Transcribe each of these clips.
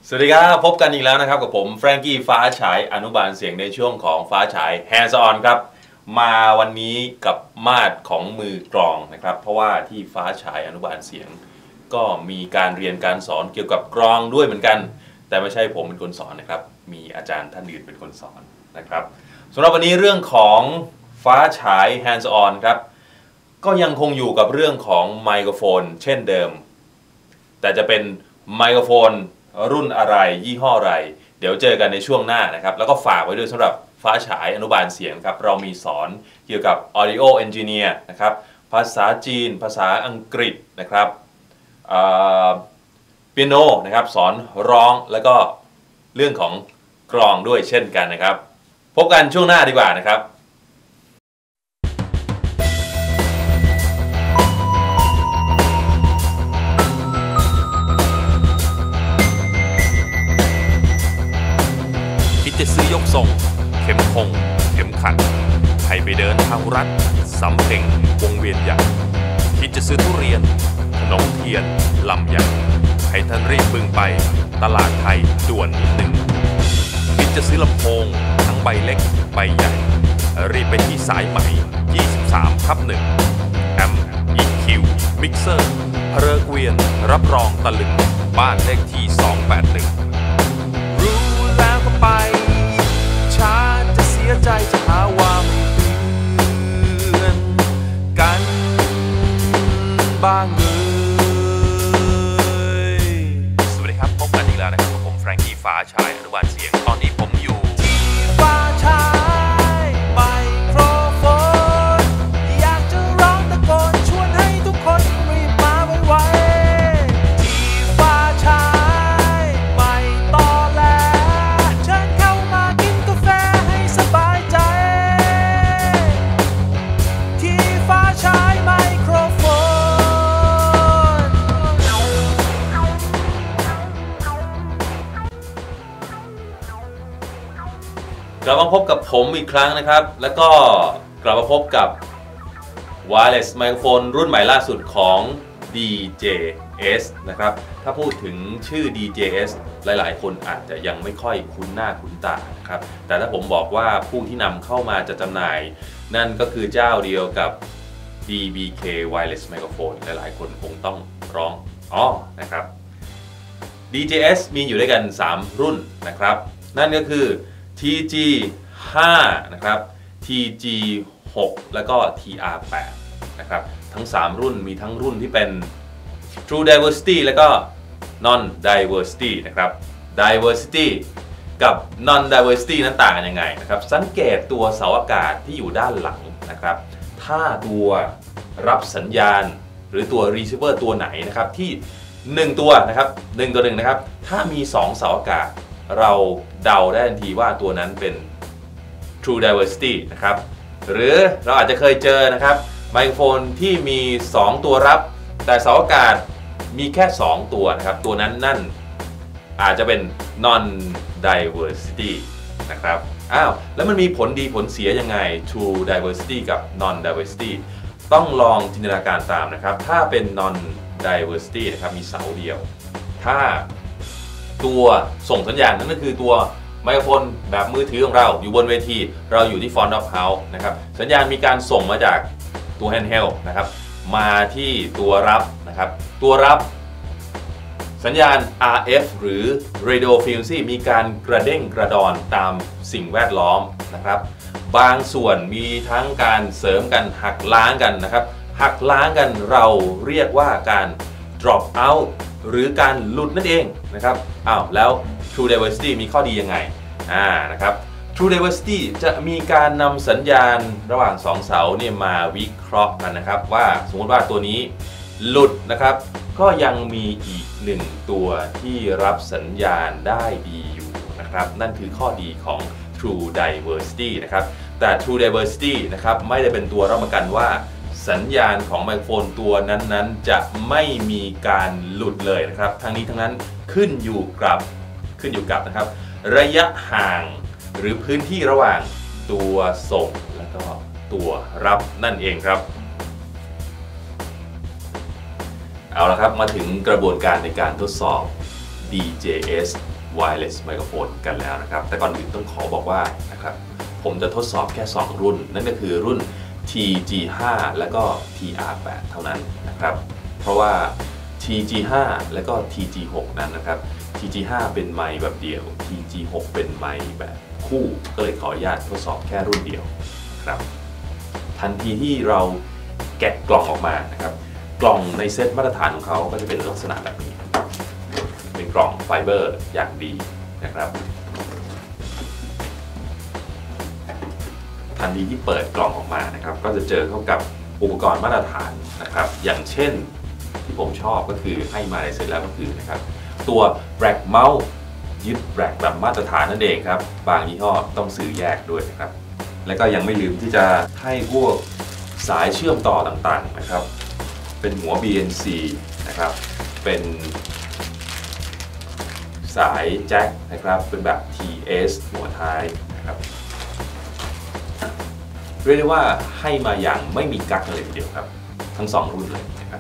สวัสดีครับพบกันอีกแล้วนะครับกับผมแฟรงกี้ฟ้าฉายอนุบาลเสียงในช่วงของฟ้าฉาย Hands On ครับมาวันนี้กับมาตรของมือกลองนะครับเพราะว่าที่ฟ้าฉายอนุบาลเสียงก็มีการเรียนการสอนเกี่ยวกับกลองด้วยเหมือนกันแต่ไม่ใช่ผมเป็นคนสอนนะครับมีอาจารย์ท่านอื่นเป็นคนสอนนะครับสำหรับวันนี้เรื่องของฟ้าฉาย Hands On ครับก็ยังคงอยู่กับเรื่องของไมโครโฟนเช่นเดิมแต่จะเป็นไมโครโฟนรุ่นอะไรยี่ห้ออะไรเดี๋ยวเจอกันในช่วงหน้านะครับแล้วก็ฝากไว้ด้วยสำหรับฟ้าฉายอนุบาลเสียงครับเรามีสอนเกี่ยวกับ Audio Engineer นะครับภาษาจีนภาษาอังกฤษนะครับเปียโนนะครับสอนร้องแล้วก็เรื่องของกลองด้วยเช่นกันนะครับพบกันช่วงหน้าดีกว่านะครับจะซื้อยกทรงเข็มคงเข็มขัดให้ไปเดินทางรัฐสำเพ็งวงเวียนใหญ่คิดจะซื้อทุเรียนขนมเทียนลำใหญ่ให้ท่านรีบบึงไปตลาดไทยด่วนนิดหนึ่งคิดจะซื้อลำโพงทั้งใบเล็กใบใหญ่รีบไปที่สายใหม่23/1แอมป์ EQ มิกเซอร์เพลเกวียนรับรองตะลึงบ้านเลขที่281รู้แล้วก็ไปช้าจะเสียใจจะหาว่าไม่เตือนกันบ้างเลยสวัสดีครับพบกันอีกแล้วนะครับกับผมแฟรงกี้ฟ้าฉายอนุบาลเสียงตอนนี้ผมอยู่ที่ฟ้าฉายไมโครโฟนอยากจะร้องตะโกนชวนให้ทุกคนรีบมาไวๆที่ฟ้าฉายไม่ต่อแลเชิญเข้ามากินกาแฟให้สบายใจที่ฟ้าฉายไมโครโฟนกลับมาพบกับผมอีกครั้งนะครับแล้วก็กลับมาพบกับ Wireless Microphone รุ่นใหม่ล่าสุดของ DJS นะครับถ้าพูดถึงชื่อ DJS หลายๆคนอาจจะยังไม่ค่อยคุ้นหน้าคุ้นตานะครับแต่ถ้าผมบอกว่าผู้ที่นำเข้ามาจะจำหน่ายนั่นก็คือเจ้าเดียวกับ DBK Wireless Microphone หลายๆคนคงต้องร้องอ๋อนะครับ DJS มีอยู่ด้วยกัน3รุ่นนะครับนั่นก็คือ TG5 นะครับ TG6 แล้วก็ TR8 นะครับทั้ง3รุ่นมีทั้งรุ่นที่เป็น True Diversity แล้วก็ Non Diversity นะครับ Diversity กับ Non Diversity นั้นต่างกันยังไงนะครับสังเกตตัวเสาอากาศที่อยู่ด้านหลังนะครับถ้าตัวรับสัญญาณหรือตัว Receiver ตัวไหนนะครับที่1ตัวนะครับ1ต่อ1นะครับถ้ามี2เสาอากาศเราเดาได้ทันทีว่าตัวนั้นเป็น True Diversity นะครับหรือเราอาจจะเคยเจอนะครับไมโครโฟนที่มี2ตัวรับแต่เสาอากาศมีแค่2ตัวนะครับตัวนั้นนั่นอาจจะเป็น Non Diversity นะครับแล้วมันมีผลดีผลเสียยังไง True Diversity กับ Non Diversity ต้องลองจินตนาการตามนะครับถ้าเป็น Non Diversity นะครับมีเสาเดียวถ้าตัวส่งสัญญาณนั่นก็คือตัวไมโครโฟนแบบมือถือของเราอยู่บนเวทีเราอยู่ที่ Front of House นะครับสัญญาณมีการส่งมาจากตัว Handheld นะครับมาที่ตัวรับนะครับตัวรับสัญญาณ RF หรือ Radio Frequency มีการกระเด้งกระดอนตามสิ่งแวดล้อมนะครับบางส่วนมีทั้งการเสริมกันหักล้างกันนะครับหักล้างกันเราเรียกว่าการ drop out หรือการหลุดนั่นเองนะครับแล้ว True Diversity มีข้อดียังไงนะครับ True Diversity จะมีการนำสัญญาณระหว่าง2เสาเนี่ยมาวิเคราะห์กันนะครับว่าสมมติว่าตัวนี้หลุดนะครับก็ยังมีอีก1ตัวที่รับสัญญาณได้ดีอยู่นะครับนั่นคือข้อดีของ True Diversity นะครับแต่ True Diversity นะครับไม่ได้เป็นตัวรับประกันว่าสัญญาณของไมโครโฟนตัวนั้นๆจะไม่มีการหลุดเลยนะครับทั้งนี้ทั้งนั้นขึ้นอยู่กับนะครับระยะห่างหรือพื้นที่ระหว่างตัวส่งและก็ตัวรับนั่นเองครับ เอาละครับมาถึงกระบวนการในการทดสอบ DJS wireless microphone กันแล้วนะครับแต่ก่อนอื่นต้องขอบอกว่านะครับผมจะทดสอบแค่2รุ่นนั่นก็คือรุ่น TG5 และก็ TR8 เท่านั้นนะครับเพราะว่า TG5 และก็ TG6 นั้นนะครับ TG5 เป็นไมค์แบบเดียว TG6 เป็นไมค์แบบคู่ก็เลยขออนุญาตทดสอบแค่รุ่นเดียวครับทันทีที่เราแกะกล่องออกมานะครับกล่องในเซตมาตรฐานของเขาก็จะเป็นลักษณะแบบนี้เป็นกล่องไฟเบอร์อย่างดีนะครับทันทีที่เปิดกล่องออกมานะครับก็จะเจอเข้ากับอุปกรณ์มาตรฐานนะครับอย่างเช่นที่ผมชอบก็คือให้มาในเซตแล้วก็คือนะครับตัวแร็กเมาส์ยึดแร็กแบบมาตรฐานนั่นเองครับบางยี่ห้อต้องซื้อแยกด้วยนะครับและก็ยังไม่ลืมที่จะให้พวกสายเชื่อมต่อต่างๆนะครับเป็นหัว BNC นะครับเป็นสายแจ็คนะครับเป็นแบบ TS หัวท้ายนะครับเรียกได้ว่าให้มาอย่างไม่มีกั๊กเลยทีเดียวครับทั้ง2รุ่นเลยนะครับ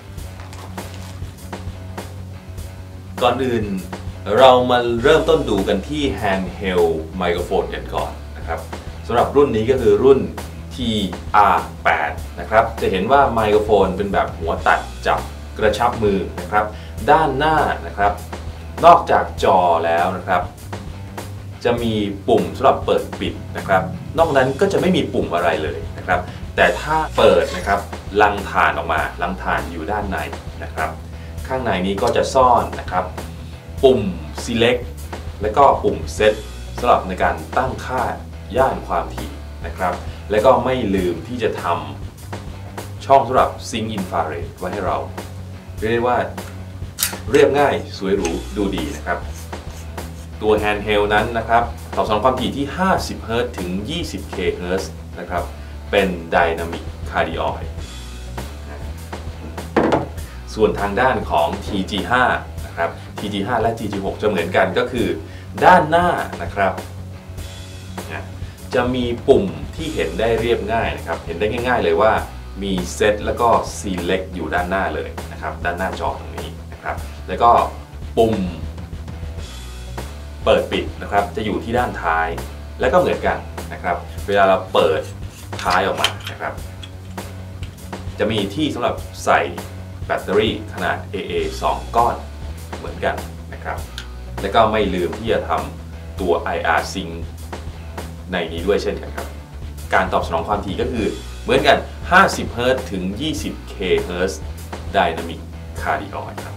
ก่อนอื่นเรามาเริ่มต้นดูกันที่ handheld microphone กันก่อนนะครับสำหรับรุ่นนี้ก็คือรุ่น TR8 นะครับจะเห็นว่าไมโครโฟนเป็นแบบหัวตัดจับกระชับมือนะครับด้านหน้านะครับนอกจากจอแล้วนะครับจะมีปุ่มสำหรับเปิดปิดนะครับนอกนั้นก็จะไม่มีปุ่มอะไรเลยนะครับแต่ถ้าเปิดนะครับลังถ่านออกมาลังถ่านอยู่ด้านในนะครับข้างในนี้ก็จะซ่อนนะครับปุ่ม select และก็ปุ่ม set สำหรับในการตั้งค่าย่านความถี่นะครับและก็ไม่ลืมที่จะทำช่องสำหรับ Sync Infrared ไว้ให้เราเรียกได้ว่าเรียบง่ายสวยหรูดูดีนะครับตัว Handheld นั้นนะครับตอบสนองความถี่ที่ 50 Hz ถึง 20 kHz นะครับเป็น Dynamic Cardioid ส่วนทางด้านของ TG5 นะครับ TG5 และ TG6 จะเหมือนกันก็คือด้านหน้านะครับจะมีปุ่มที่เห็นได้เรียบง่ายนะครับเห็นได้ง่ายๆเลยว่ามี Set แล้วก็ Select อยู่ด้านหน้าเลยนะครับด้านหน้าจอตรงนี้นะครับแล้วก็ปุ่มเปิดปิดนะครับจะอยู่ที่ด้านท้ายและก็เหมือนกันนะครับเวลาเราเปิดท้ายออกมานะครับจะมีที่สำหรับใส่แบตเตอรี่ขนาด AA 2 ก้อนเหมือนกันนะครับและก็ไม่ลืมที่จะทำตัว IR Sync ในนี้ด้วยเช่นกันครับการตอบสนองความถี่ก็คือเหมือนกัน 50 Hz ถึง 20 kHz Dynamic Cardioid ครับ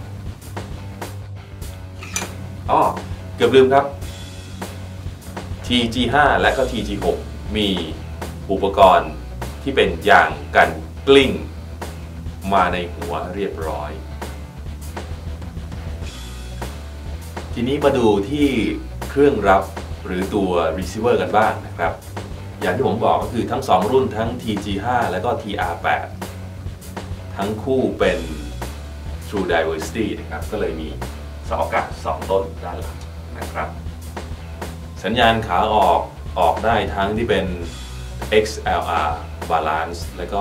เกือบลืมครับ TG5 และก็ TG6 มีอุปกรณ์ที่เป็นยางกันกลิ้งมาในหัวเรียบร้อยทีนี้มาดูที่เครื่องรับหรือตัว receiver กันบ้างนะครับอย่างที่ผมบอกก็คือทั้ง2รุ่นทั้ง TG5 และก็ TR8 ทั้งคู่เป็น True Diversity นะครับก็เลยมีเสาอากาศ2ต้นด้านหลังนะครับสัญญาณขาออกได้ทั้งที่เป็น XLR Balance และก็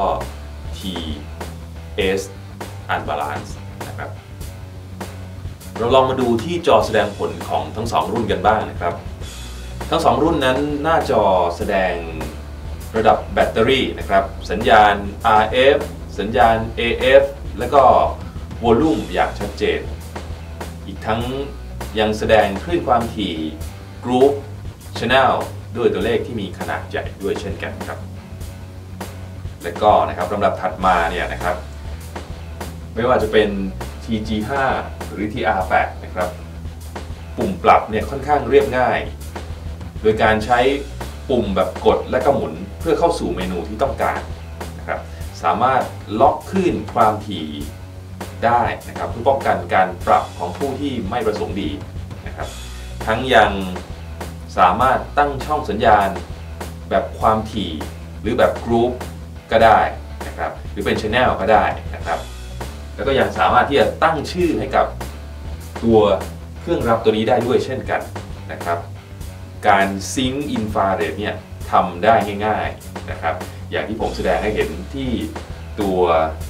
TS Unbalance นะครับเราลองมาดูที่จอแสดงผลของทั้ง2รุ่นกันบ้างนะครับทั้ง2รุ่นนั้นหน้าจอแสดงระดับแบตเตอรี่นะครับสัญญาณ RF สัญญาณ AF และก็วอลลุ่มอย่างชัดเจนอีกทั้งยังแสดงคลื่นความถี่ Group Channel ด้วยตัวเลขที่มีขนาดใหญ่ด้วยเช่นกันครับและก็นะครับลำดับถัดมาเนี่ยนะครับไม่ว่าจะเป็น TG5 หรือ TR8 นะครับปุ่มปรับเนี่ยค่อนข้างเรียบง่ายโดยการใช้ปุ่มแบบกดและก็หมุนเพื่อเข้าสู่เมนูที่ต้องการนะครับสามารถล็อกคลื่นความถี่ได้นะครับเพื่อป้องกันการปรับของผู้ที่ไม่ประสงค์ดีนะครับทั้งยังสามารถตั้งช่องสัญญาณแบบความถี่หรือแบบกรุ๊ปก็ได้นะครับหรือเป็น Channel ก็ได้นะครับแล้วก็ยังสามารถที่จะตั้งชื่อให้กับตัวเครื่องรับตัวนี้ได้ด้วยเช่นกันนะครับการซิงค์อินฟราเรดเนี่ยทำได้ง่ายๆนะครับอย่างที่ผมแสดงให้เห็นที่ตัว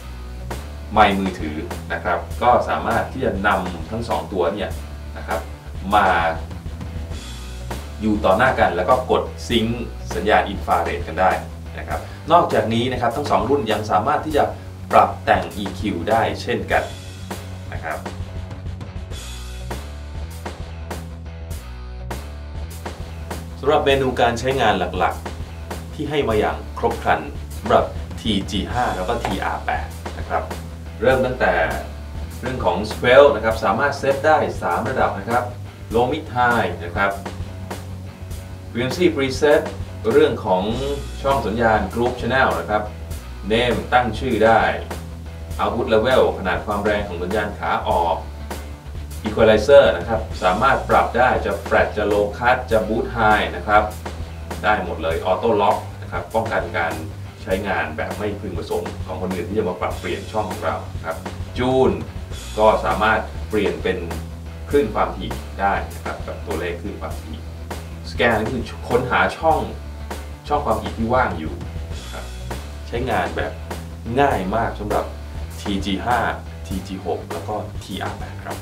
ไมค์มือถือนะครับก็สามารถที่จะนำทั้ง2ตัวเนี่ยนะครับมาอยู่ต่อหน้ากันแล้วก็กดซิงค์สัญญาณอินฟราเรดกันได้นะครับนอกจากนี้นะครับทั้ง2รุ่นยังสามารถที่จะปรับแต่ง EQ ได้เช่นกันนะครับสำหรับเมนูการใช้งานหลักๆที่ให้มาอย่างครบครันสำหรับ TG5 แล้วก็ TR8 นะครับเริ่มตั้งแต่เรื่องของ Swell นะครับสามารถเซตได้3ระดับนะครับ Low Mid High นะครับ Frequency Preset เรื่องของช่องสัญญาณ Group Channel นะครับ Name ตั้งชื่อได้ Output Level ขนาดความแรงของสัญญาณขาออก Equalizer นะครับสามารถปรับได้จะ Flat จะ Low Cut จะ Boost High นะครับได้หมดเลย Auto Lock นะครับป้องกันการใช้งานแบบไม่พึงประสงค์ของคนอื่นที่จะมาปรับเปลี่ยนช่องของเราครับจูนก็สามารถเปลี่ยนเป็นคลื่นความถี่ได้นะครับกับตัวเลขคลื่นความถี่สแกนคือค้นหาช่องความถี่ที่ว่างอยู่ครับใช้งานแบบง่ายมากสำหรับ TG5 TG6 แล้วก็ TR8 ครับ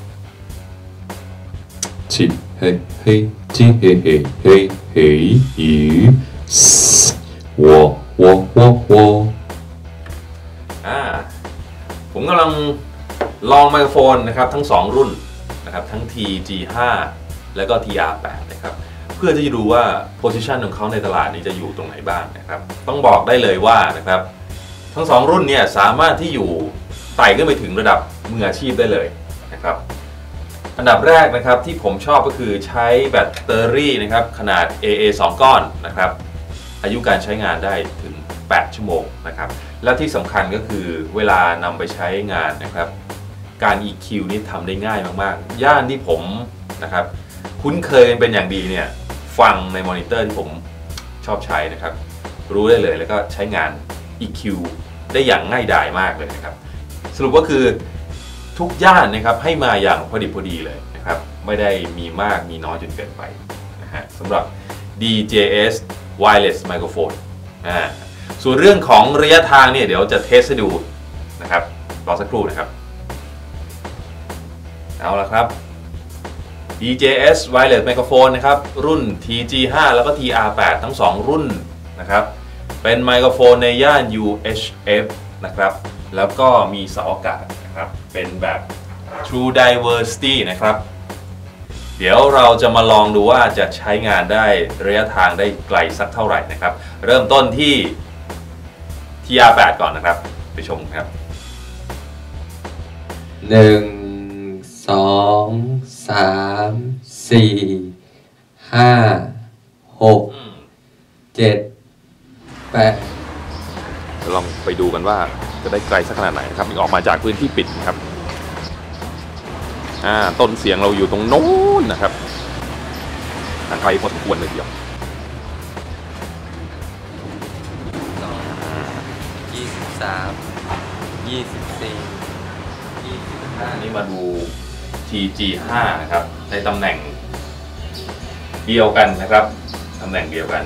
จิเฮเฮจิเฮเฮเฮเฮอีวอวอวอวอผมกำลังลองไมโครโฟนนะครับทั้ง2รุ่นนะครับทั้ง TG5 แล้วก็ TR8 นะครับเพื่อที่จะดูว่า position ของเขาในตลาดนี้จะอยู่ตรงไหนบ้างนะครับต้องบอกได้เลยว่านะครับทั้ง2รุ่นเนี่ยสามารถที่อยู่ไต่ขึ้นไปถึงระดับมืออาชีพได้เลยนะครับอันดับแรกนะครับที่ผมชอบก็คือใช้แบตเตอรี่นะครับขนาด AA 2 ก้อนนะครับอายุการใช้งานได้ถึง8ชั่วโมงนะครับและที่สำคัญก็คือเวลานำไปใช้งานนะครับการ EQ นี่ทำได้ง่ายมากๆย่านที่ผมนะครับคุ้นเคยเป็นอย่างดีเนี่ยฟังในมอนิเตอร์ที่ผมชอบใช้นะครับรู้ได้เลยแล้วก็ใช้งาน EQ ได้อย่างง่ายดายมากเลยนะครับสรุปก็คือทุกย่านนะครับให้มาอย่างพอดีเลยนะครับไม่ได้มีมากมีน้อยจนเกินไปนะฮะสำหรับ DJS Wireless Microphone ส่วนเรื่องของระยะทางเนี่ยเดี๋ยวจะเทสให้ดูนะครับรอสักครู่นะครับเอาละครับ DJS Wireless Microphone นะครับรุ่น TG5 แล้วก็ TR8 ทั้ง2รุ่นนะครับเป็นไมโครโฟนในย่าน UHF นะครับแล้วก็มีเสาอากาศนะครับเป็นแบบ True Diversity นะครับเดี๋ยวเราจะมาลองดูว่าจะใช้งานได้ระยะทางได้ไกลสักเท่าไหร่นะครับเริ่มต้นที่ TR8 ก่อนนะครับไปชมครับ 1 2 3 4 5 6 7 8 ลองไปดูกันว่าจะได้ไกลสักขนาดไหนนะครับออกมาจากพื้นที่ปิดนะครับต้นเสียงเราอยู่ตรงโน้นนะครับทางไกลพอสมควรเลยทีเดียว 23 24 25 นี่มาดู TG5 นะครับในตำแหน่งเดียวกันนะครับตำแหน่งเดียวกัน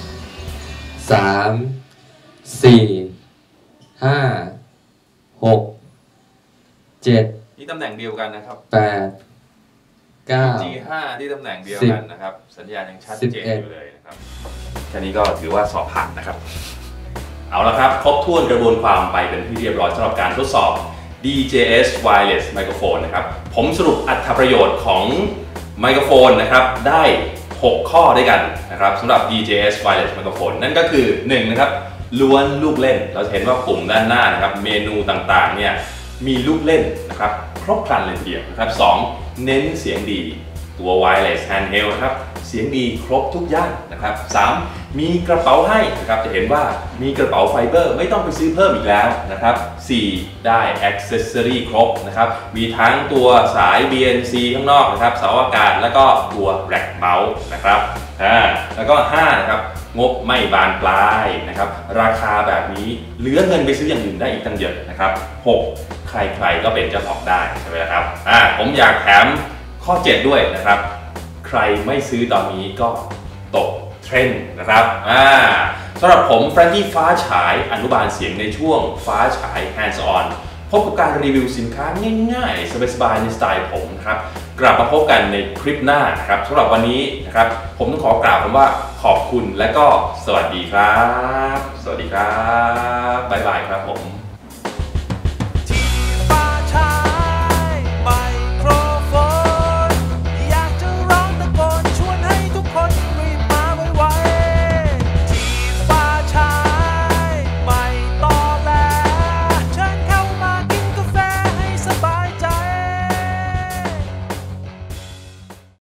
3 4 5 6 7 นี่ตำแหน่งเดียวกันนะครับ 8 9 TG5 ที่ตำแหน่งเดียวกันนะครับสัญญาณยังชัดเจนอยู่เลยนะครับแค่นี้ก็ถือว่าสอบผ่านนะครับเอาละครับครบถ้วนกระบวนความไปเป็นที่เรียบร้อยสำหรับการทดสอบ DJS Wireless Microphone นะครับผมสรุปอรรถประโยชน์ของไมโครโฟนนะครับได้6ข้อด้วยกันนะครับสำหรับ DJS Wireless Microphone นั่นก็คือ1นะครับล้วนลูกเล่นเราเห็นว่าปุ่มด้านหน้านะครับเมนูต่างๆเนี่ยมีลูกเล่นนะครับครบครันเลยทีเดียวนะครับ2เน้นเสียงดีตัว Wireless Handheld นะครับเสียงดีครบทุกย่านนะครับ3มีกระเป๋าให้นะครับจะเห็นว่ามีกระเป๋าไฟเบอร์ไม่ต้องไปซื้อเพิ่มอีกแล้วนะครับ4ได้ Accessory ครบนะครับมีทั้งตัวสาย BNC ข้างนอกนะครับเสาอากาศแล้วก็ตัวแร็กเมาส์นะครับแล้วก็5นะครับงบไม่บานปลายนะครับราคาแบบนี้เหลือเงินไปซื้ออย่างอื่นได้อีกตั้งเยอะนะครับ6ใครๆก็เป็นเจ้าของได้ใช่ไหมครับผมอยากแถมข้อ7ด้วยนะครับใครไม่ซื้อตอนนี้ก็ตกเทรนด์นะครับสำหรับผมแฟรงกี้ฟ้าฉายอนุบาลเสียงในช่วงฟ้าฉาย Hands On พบกับการรีวิวสินค้าง่ายๆสบายๆในสไตล์ผมนะครับกลับมาพบกันในคลิปหน้านะครับสำหรับวันนี้นะครับผมต้องขอกล่าวคำว่าขอบคุณและก็สวัสดีครับสวัสดีครับบ๊ายบายครับผม